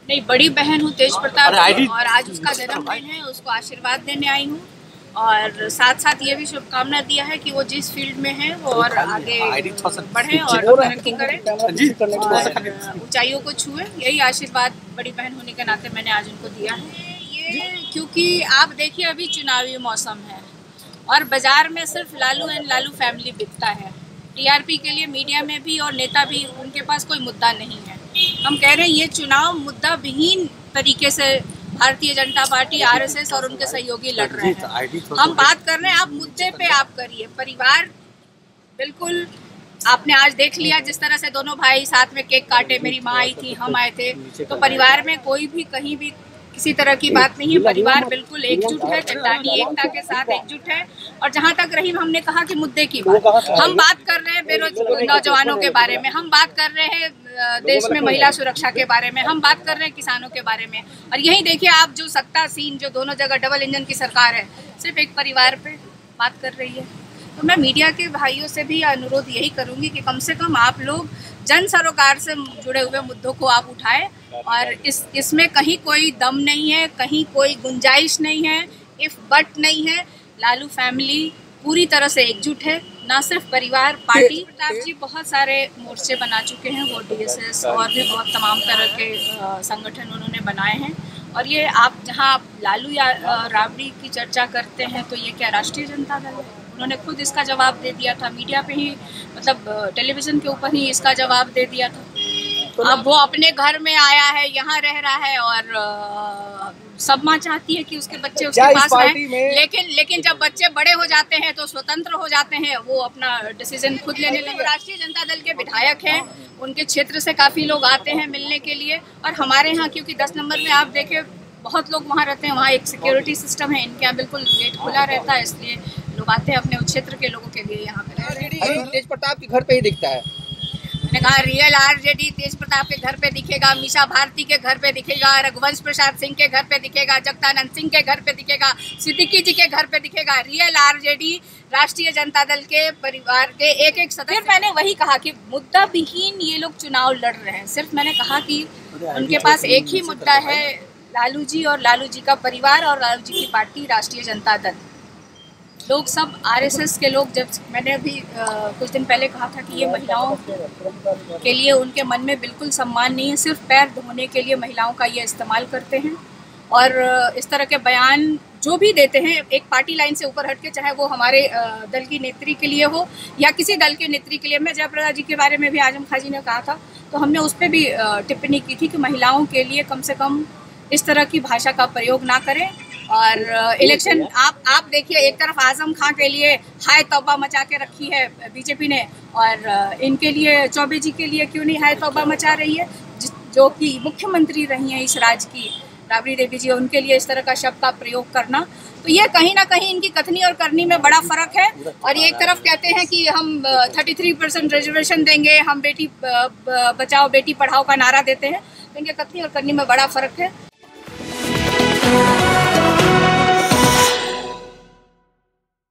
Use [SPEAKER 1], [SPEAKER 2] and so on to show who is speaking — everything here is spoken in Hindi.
[SPEAKER 1] नहीं, बड़ी बहन हूँ तेज प्रताप की, और आज उसका जन्मदिन है, उसको आशीर्वाद देने आई हूँ और साथ साथ ये भी शुभकामना दिया है कि वो जिस फील्ड में है वो और आगे बढ़े और तरक्की करे, ऊंचाइयों को छुए। यही आशीर्वाद बड़ी बहन होने के नाते मैंने आज उनको दिया है। ये क्योंकि आप देखिए अभी चुनावी मौसम है और बाजार में सिर्फ लालू एंड लालू फैमिली बिकता है। टीआरपी के लिए मीडिया में भी और नेता भी, उनके पास कोई मुद्दा नहीं है। हम कह रहे हैं ये चुनाव मुद्दा विहीन तरीके से भारतीय जनता पार्टी, आरएसएस और उनके सहयोगी लड़ रहे हैं। हम बात कर रहे हैं, आप मुद्दे पे आप करिए। परिवार बिल्कुल आपने आज देख लिया जिस तरह से दोनों भाई साथ में केक काटे, मेरी माँ आई थी, हम आए थे, तो परिवार में कोई भी कहीं भी किसी तरह की बात नहीं है। परिवार बिल्कुल एकजुट है, चट्टानी एकता के साथ एकजुट है। और जहाँ तक रही हमने कहा कि मुद्दे की बात, हम बात कर रहे हैं बेरोजगार नौजवानों के बारे में, हम बात कर रहे हैं देश में महिला सुरक्षा के बारे में, हम बात कर रहे हैं किसानों के बारे में। और यही देखिए आप जो सत्ता सीन जो दोनों जगह डबल इंजन की सरकार है, सिर्फ एक परिवार पे बात कर रही है। तो मैं मीडिया के भाइयों से भी अनुरोध यही करूंगी कि कम से कम आप लोग जन सरोकार से जुड़े हुए मुद्दों को आप उठाएं और इसमें कहीं कोई दम नहीं है, कहीं कोई गुंजाइश नहीं है, इफ बट नहीं है। लालू फैमिली पूरी तरह से एकजुट है, ना सिर्फ परिवार, पार्टी। प्रताप जी बहुत सारे मोर्चे बना चुके हैं, वो डीएसएस और भी बहुत तमाम तरह के संगठन उन्होंने बनाए हैं। और ये आप जहां लालू या राबड़ी की चर्चा करते हैं तो ये क्या राष्ट्रीय जनता दल है? उन्होंने खुद इसका जवाब दे दिया था, मीडिया पे ही, मतलब टेलीविजन के ऊपर ही इसका जवाब दे दिया था। अब वो अपने घर में आया है, यहाँ रह रहा है और सब माँ चाहती है कि उसके बच्चे उसके पास रहें, लेकिन जब बच्चे बड़े हो जाते हैं तो स्वतंत्र हो जाते हैं, वो अपना डिसीजन खुद लेने लगे। राष्ट्रीय जनता दल के विधायक हैं, उनके क्षेत्र से काफ़ी लोग आते हैं मिलने के लिए। और हमारे यहाँ क्योंकि 10 नंबर में आप देखें बहुत लोग वहाँ रहते हैं, वहाँ एक सिक्योरिटी सिस्टम है, इनके यहाँ बिल्कुल गेट खुला रहता है, इसलिए लोग आते हैं अपने क्षेत्र के लोगों के लिए यहाँ पे।
[SPEAKER 2] तेज प्रताप के घर पे ही दिखता है।
[SPEAKER 1] मैंने कहा रियल आरजेडी तेज प्रताप के घर पे दिखेगा, मीसा भारती के घर पे दिखेगा, रघुवंश प्रसाद सिंह के घर पे दिखेगा, जगदानंद सिंह के घर पे दिखेगा, सिद्दीकी जी के घर पे दिखेगा। रियल आरजेडी राष्ट्रीय जनता दल के परिवार के एक एक सदस्य। मैंने वही कहा कि मुद्दा विहीन ये लोग चुनाव लड़ रहे हैं। सिर्फ मैंने कहा कि उनके पास एक ही मुद्दा है, लालू जी और लालू जी का परिवार और लालू जी की पार्टी राष्ट्रीय जनता दल। लोग सब आरएसएस के लोग, जब मैंने अभी कुछ दिन पहले कहा था कि ये महिलाओं के लिए उनके मन में बिल्कुल सम्मान नहीं है, सिर्फ पैर धोने के लिए महिलाओं का ये इस्तेमाल करते हैं। और इस तरह के बयान जो भी देते हैं एक पार्टी लाइन से ऊपर हट के, चाहे वो हमारे दल की नेत्री के लिए हो या किसी दल की नेत्री के लिए। मैं जयप्रदा जी के बारे में भी आजम खां जी ने कहा था, तो हमने उस पर भी टिप्पणी की थी कि महिलाओं के लिए कम से कम इस तरह की भाषा का प्रयोग ना करें। और इलेक्शन आप देखिए, एक तरफ आजम खां के लिए हाय तौबा मचा के रखी है बीजेपी ने, और इनके लिए चौबे जी के लिए क्यों नहीं हाय तौबा मचा रही है, जो कि मुख्यमंत्री रही हैं इस राज्य की, राबड़ी देवी जी, उनके लिए इस तरह का शब्द का प्रयोग करना। तो ये कहीं ना कहीं इनकी कथनी और करनी में बड़ा फर्क है। और ये एक तरफ कहते हैं कि हम 33% रिजर्वेशन देंगे, हम बेटी बचाओ बेटी पढ़ाओ का नारा देते हैं, तो इनके कथनी और करनी में बड़ा फर्क है।